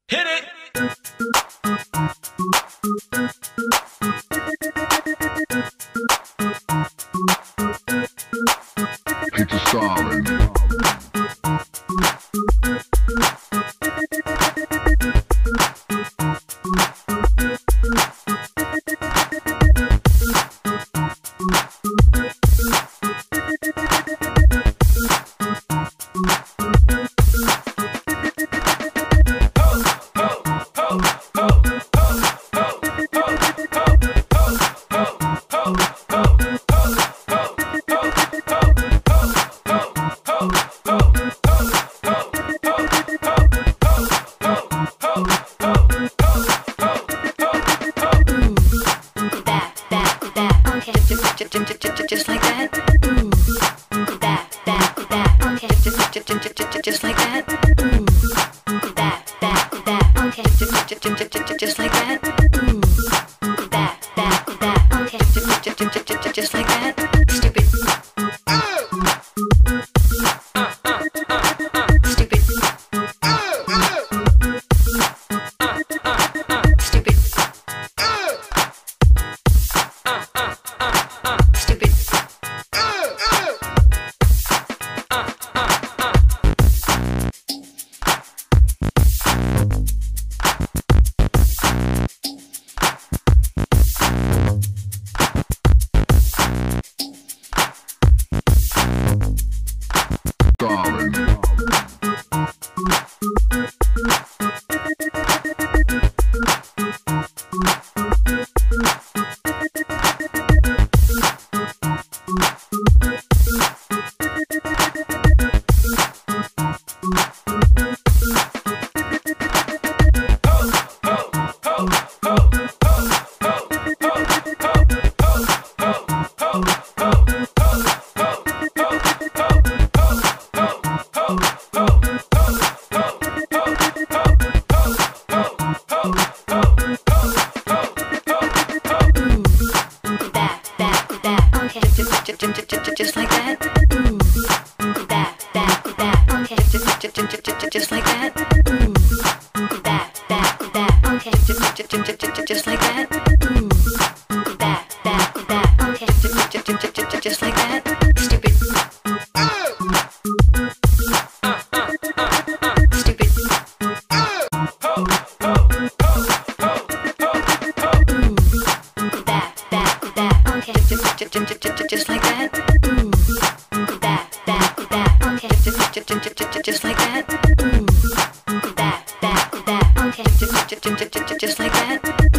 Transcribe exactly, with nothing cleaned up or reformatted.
Hit it! Picture solid. Just like that. Ooh, that, that, that. Okay, just like that. Ooh, that, that, that. Okay, just like that. Ooh, that, that, that. Okay, just like that. Stupid. Stupid. Stupid. Stupid. Just like that. Ooh, that, that, that. Okay, just like that. Ooh, that, that, that. Okay, just like that. Ooh, that, that, that. Okay, just like that. Stupid. Stupid. Ooh, that, that, that. Okay, just like that. Ooh, that, that, that. Okay, just like that. Ooh, that, that, that. Okay, just like that.